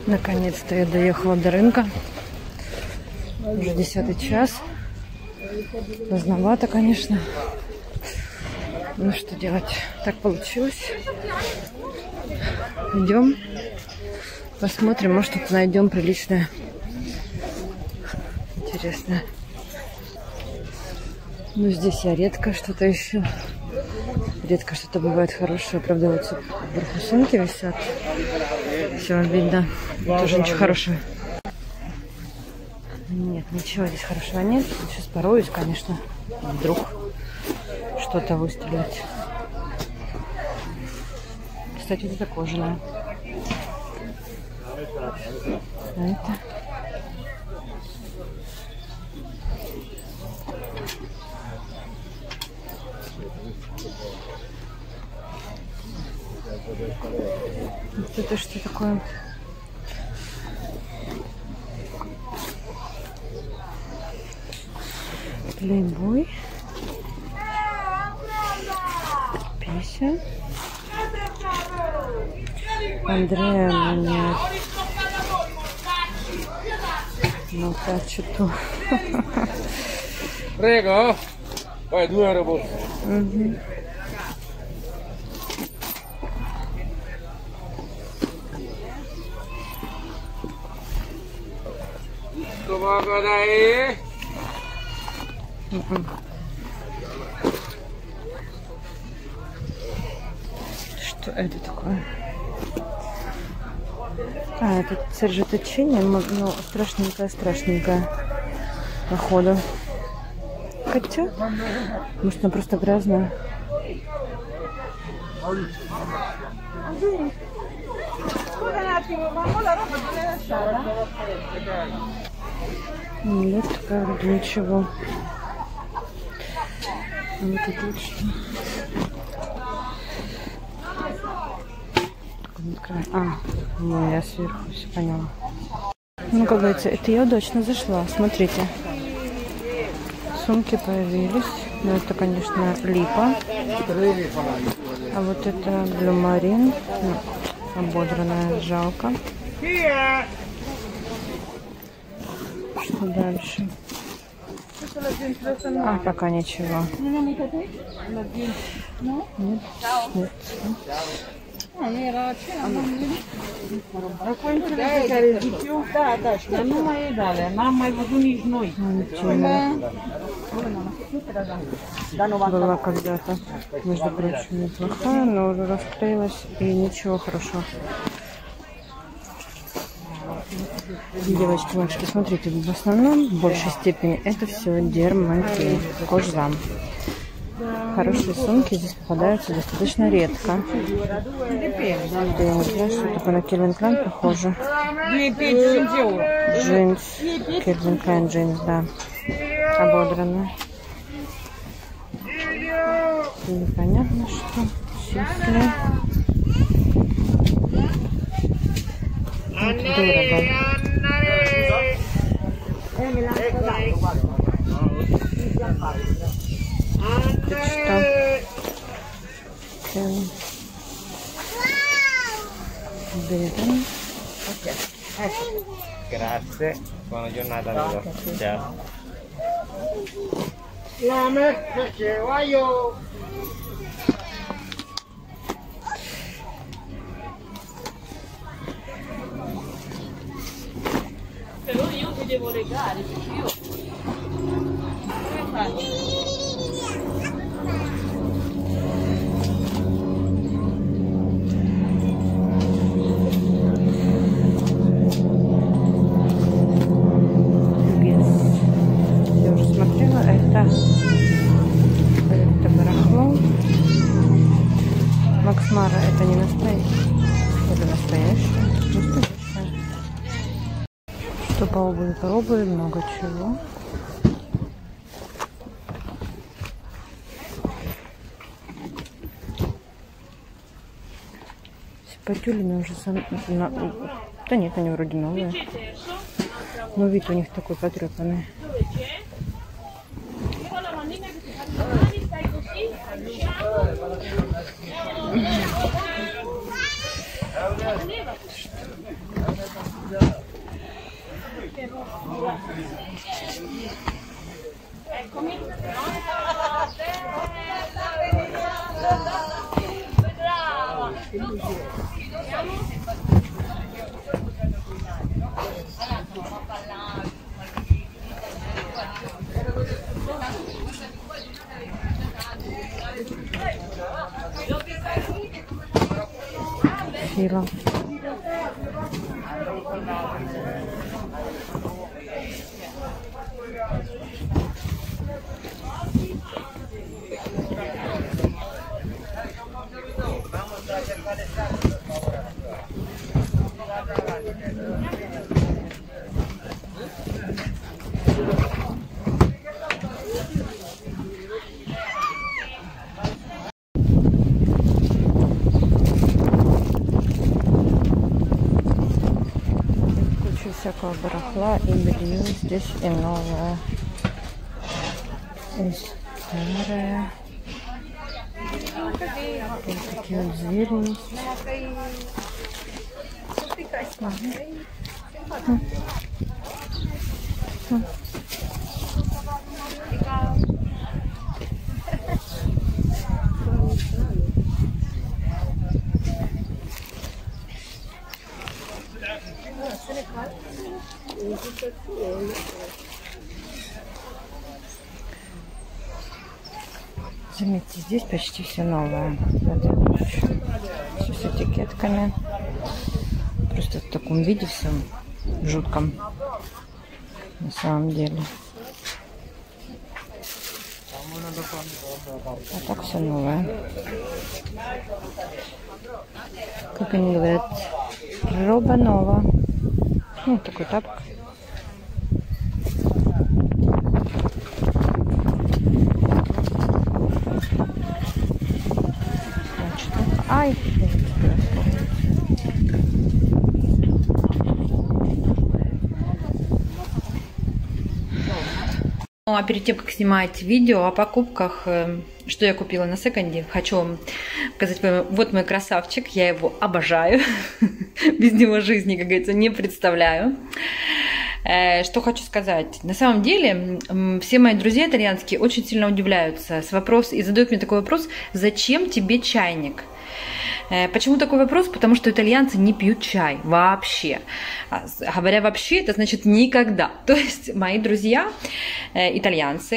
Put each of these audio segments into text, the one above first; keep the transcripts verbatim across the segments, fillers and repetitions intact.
Наконец-то я доехала до рынка. Уже десятый час. Поздновато, конечно. Ну что делать? Так получилось. Идем. Посмотрим, может, что-то найдем приличное. Интересное. Ну, здесь я редко что-то ищу. Редко что-то бывает хорошее. Правда, вот вверху сумки висят. Все видно. Тоже ничего хорошего. Нет, ничего здесь хорошего нет. Сейчас пороюсь, конечно. Вдруг что-то выстрелит. Кстати, вот это кожаное. А это... Вот это что такое? Плейбой. Пися. Андреа Муниа. Ну, так, что-то. Prego. Poi due euro. Угу. Что это такое? А, это содержаточение, ну, страшненькое, страшненькое, походу. Хотя, может, она просто грязная. Нет, такая вроде ничего. А вот это вот что? А, ну я сверху все поняла. Ну, как говорится, это я удачно зашла. Смотрите. Сумки появились. Ну, это, конечно, липа. А вот это блюмарин. Ну, ободранная, жалко. Что дальше? А, пока ничего. Нет, нет. Была когда-то, между прочим, неплохая, но уже расклеилась и ничего хорошего. Девочки, мальчики, смотрите, в основном, в большей степени, это все дермантин, кожзам. Хорошие сумки здесь попадаются достаточно редко. Да, я не знаю, что такое на Кельвин Клайн похоже. Джинс, Кельвин Клайн джинс, да, ободранный. Непонятно, что. Чистый. Вот дорого. Grazie, buona giornata. Ciao. Però io ti devo legare, io come faccio? Я уже смотрела, это, это барахло. Макс Мара, это не настоящее. Это настоящее. Настоящее. Что по обуви, по обуви, много чего. Сипатюлины уже сам... На... Да нет, они вроде новые. Но вид у них такой потрепанный. Фила. Всякого барахла и белье здесь и новое, и старое. Вот такие вот звери есть. Ага. Ага. Заметьте, здесь почти все новое. Все с этикетками. Просто в таком виде все жутком. На самом деле. А так все новое. Как они говорят, роба нова. Ну, такой тапок. Ай! Ну, а перед тем, как снимать видео о покупках, что я купила на секонде, хочу вам показать, вот мой красавчик, я его обожаю, без него жизни, как говорится, не представляю. Что хочу сказать, на самом деле все мои друзья итальянские очень сильно удивляются с вопрос, и задают мне такой вопрос: зачем тебе чайник? Почему такой вопрос? Потому что итальянцы не пьют чай вообще. Говоря вообще, это значит никогда. То есть мои друзья итальянцы,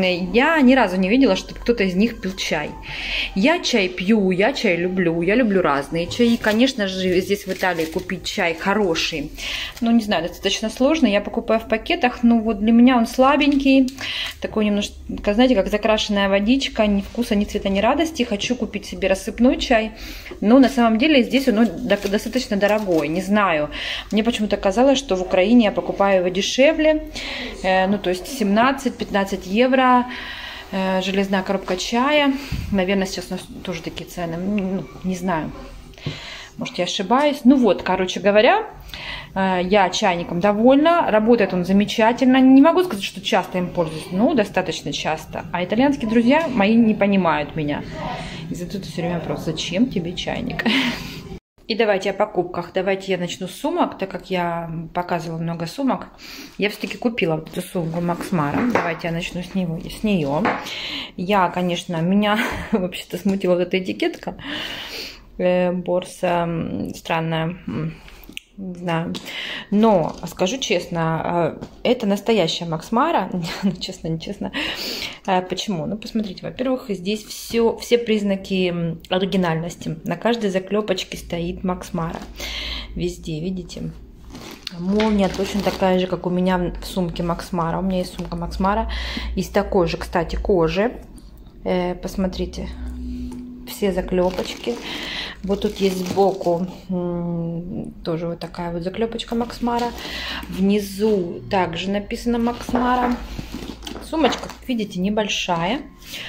я ни разу не видела, чтобы кто-то из них пил чай. Я чай пью, я чай люблю, я люблю разные чаи. Конечно же, здесь в Италии купить чай хороший, ну не знаю, достаточно сложно. Я покупаю в пакетах, но вот для меня он слабенький, такой немножко, знаете, как закрашенная водичка, ни вкуса, ни цвета, ни радости. Хочу купить себе рассыпной чай. Но на самом деле здесь он достаточно дорогой, не знаю. Мне почему-то казалось, что в Украине я покупаю его дешевле. Э, ну, то есть семнадцать-пятнадцать евро. Э, железная коробка чая. Наверное, сейчас у нас тоже такие цены. Ну, не знаю. Может, я ошибаюсь. Ну вот, короче говоря, э, я чайником довольна. Работает он замечательно. Не могу сказать, что часто им пользуюсь, но достаточно часто. А итальянские друзья мои не понимают меня. И задают все время вопрос: зачем тебе чайник? И давайте о покупках. Давайте я начну с сумок, так как я показывала много сумок. Я все-таки купила вот эту сумку Max Mara. Давайте я начну с, него, с нее. Я, конечно, меня вообще-то смутила вот эта этикетка. Э, борса странная. Не знаю. Но, скажу честно, это настоящая Max Mara. Честно, нечестно. Почему? Ну, посмотрите. Во-первых, здесь все, все признаки оригинальности. На каждой заклепочке стоит Max Mara. Везде, видите? Молния точно такая же, как у меня в сумке Max Mara. У меня есть сумка Max Mara. Из такой же, кстати, кожи. Посмотрите. Все заклепочки. Вот тут есть сбоку тоже вот такая вот заклепочка Max Mara. Внизу также написано Max Mara. Сумочка, как видите, небольшая.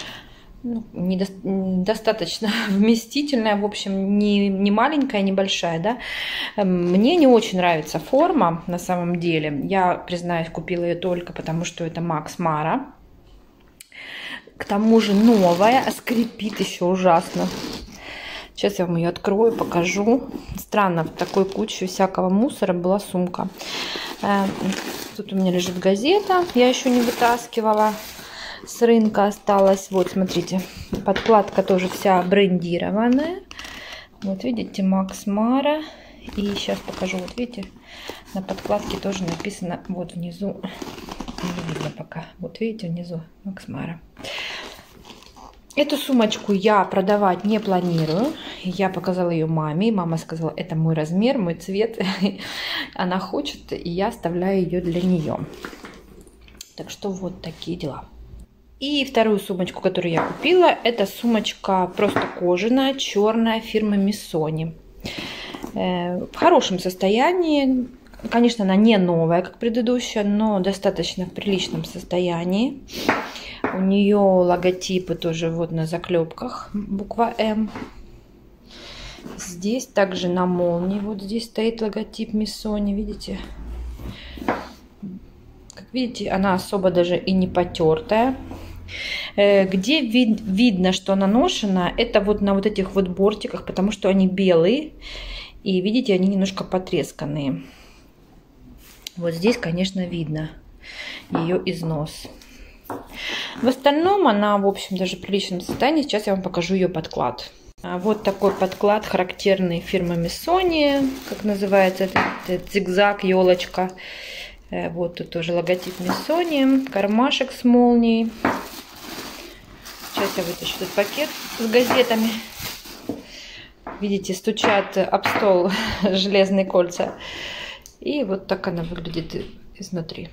Ну, недо, достаточно вместительная. В общем, не, не маленькая, не большая. Да? Мне не очень нравится форма на самом деле. Я, признаюсь, купила ее только потому, что это Max Mara. К тому же новая, а скрипит еще ужасно. Сейчас я вам ее открою, покажу. Странно, в такой куче всякого мусора была сумка. Тут у меня лежит газета, я еще не вытаскивала. С рынка осталась. Вот, смотрите, подкладка тоже вся брендированная. Вот, видите, Макс Мара. И сейчас покажу, вот видите, на подкладке тоже написано, вот внизу, не видно пока, вот видите, внизу Макс Мара. Эту сумочку я продавать не планирую. Я показала ее маме, и мама сказала, это мой размер, мой цвет. Она хочет, и я оставляю ее для нее. Так что вот такие дела. И вторую сумочку, которую я купила, это сумочка просто кожаная, черная, фирмы Missoni. В хорошем состоянии. Конечно, она не новая, как предыдущая, но достаточно в приличном состоянии. У нее логотипы тоже вот на заклепках, буква М. Здесь также на молнии, вот здесь стоит логотип Missoni, видите? Как видите, она особо даже и не потертая. Где вид видно, что она ношена, это вот на вот этих вот бортиках, потому что они белые. И видите, они немножко потресканные. Вот здесь, конечно, видно ее износ. В остальном она, в общем, даже в приличном состоянии. Сейчас я вам покажу ее подклад. Вот такой подклад, характерный фирмы Missoni, как называется, этот, этот зигзаг, елочка. Вот тут тоже логотип Missoni, кармашек с молнией. Сейчас я вытащу этот пакет с газетами. Видите, стучат об стол железные кольца. И вот так она выглядит изнутри.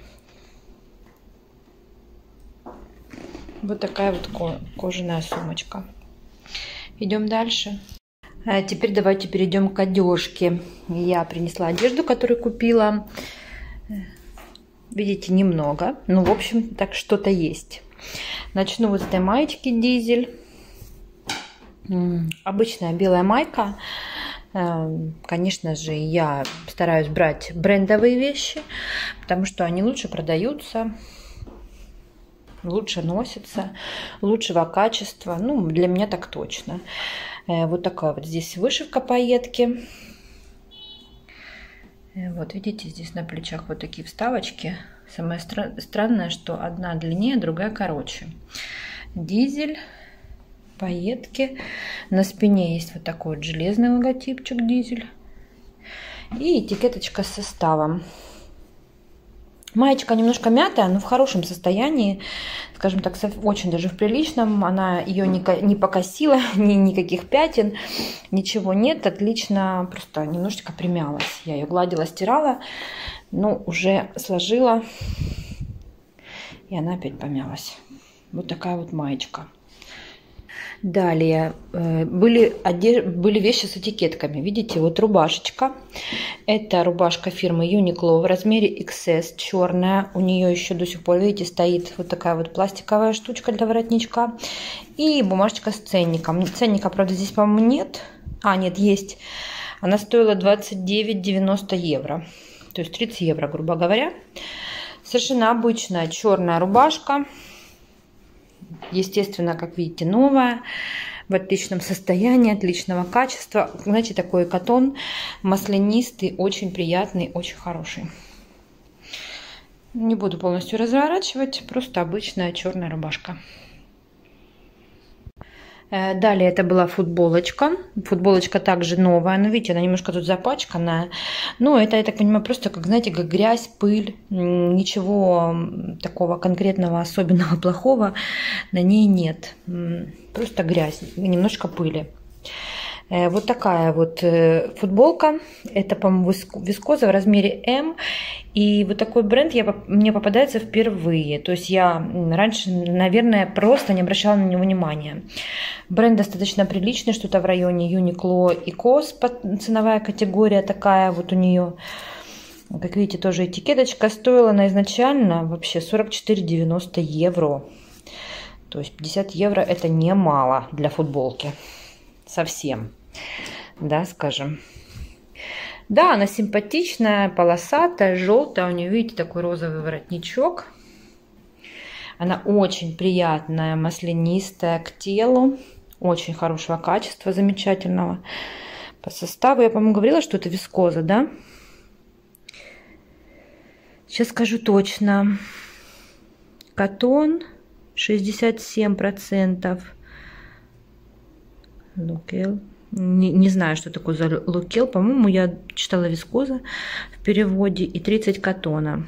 Вот такая вот кожаная сумочка. Идем дальше. А теперь давайте перейдем к одежке. Я принесла одежду, которую купила. Видите, немного. Ну, в общем, так что-то есть. Начну вот с этой маечки Дизель. Обычная белая майка. Конечно же, я стараюсь брать брендовые вещи, потому что они лучше продаются, лучше носятся, лучшего качества. Ну, для меня так точно. Вот такая вот здесь вышивка пайетки. Вот видите, здесь на плечах вот такие вставочки. Самое стра странное, что одна длиннее, другая короче. Дизель. Пайетки. На спине есть вот такой вот железный логотипчик Дизель. И этикеточка с составом. Маечка немножко мятая, но в хорошем состоянии. Скажем так, очень даже в приличном. Она ее не, не покосила, ни, никаких пятен, ничего нет. Отлично, просто немножечко примялась. Я ее гладила, стирала, но уже сложила. И она опять помялась. Вот такая вот маечка. Далее были, одеж... были вещи с этикетками. Видите, вот рубашечка. Это рубашка фирмы Uniqlo в размере икс эс, черная. У нее еще до сих пор, видите, стоит вот такая вот пластиковая штучка для воротничка. И бумажечка с ценником. Ценника, правда, здесь, по-моему, нет. А, нет, есть. Она стоила двадцать девять девяносто евро. То есть тридцать евро, грубо говоря. Совершенно обычная черная рубашка. Естественно, как видите, новая, в отличном состоянии, отличного качества. Знаете, такой катон маслянистый, очень приятный, очень хороший. Не буду полностью разворачивать, просто обычная черная рубашка. Далее это была футболочка. Футболочка также новая. Но видите, она немножко тут запачканная. Но это, я так понимаю, просто, как знаете, как грязь, пыль. Ничего такого конкретного, особенного, плохого на ней нет. Просто грязь, немножко пыли. Вот такая вот футболка. Это, по-моему, вискоза в размере М. И вот такой бренд я, мне попадается впервые. То есть я раньше, наверное, просто не обращала на него внимания. Бренд достаточно приличный, что-то в районе Uniqlo и Кос. Ценовая категория такая вот у нее. Как видите, тоже этикеточка. Стоила она изначально вообще сорок четыре девяносто евро. То есть пятьдесят евро это немало для футболки. Совсем. Да, скажем. Да, она симпатичная, полосатая, желтая. У нее, видите, такой розовый воротничок. Она очень приятная, маслянистая к телу. Очень хорошего качества, замечательного. По составу я, по-моему, говорила, что это вискоза, да? Сейчас скажу точно. Катон шестьдесят семь процентов. Лукел. Не, не знаю, что такое за лукел. По-моему, я читала вискоза в переводе. И тридцать катона.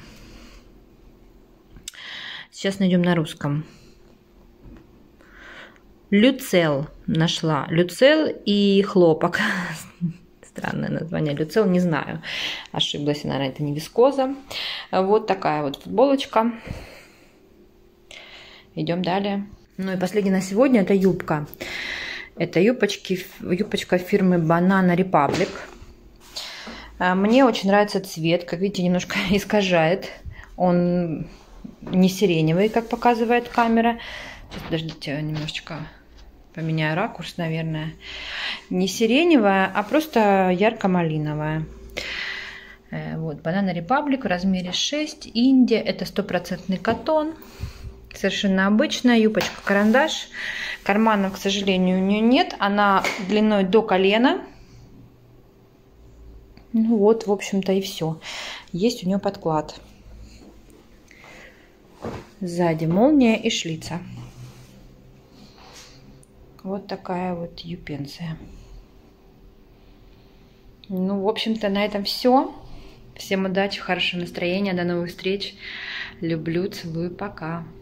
Сейчас найдем на русском. Люцел нашла. Люцел и хлопок. Странное название. Люцел, не знаю. Ошиблась, наверное, это не вискоза. Вот такая вот футболочка. Идем далее. Ну и последний на сегодня это юбка. Это юбочки, юбочка фирмы Banana Republic. Мне очень нравится цвет. Как видите, немножко искажает. Он не сиреневый, как показывает камера. Сейчас, подождите, немножечко поменяю ракурс, наверное. Не сиреневая, а просто ярко-малиновая. Вот, Banana Republic в размере шесть. Индия. Это стопроцентный катон. Совершенно обычная юбочка-карандаш. Карманов, к сожалению, у нее нет. Она длиной до колена. Ну вот, в общем-то, и все. Есть у нее подклад. Сзади молния и шлица. Вот такая вот юпенция. Ну, в общем-то, на этом все. Всем удачи, хорошего настроения, до новых встреч. Люблю, целую, пока.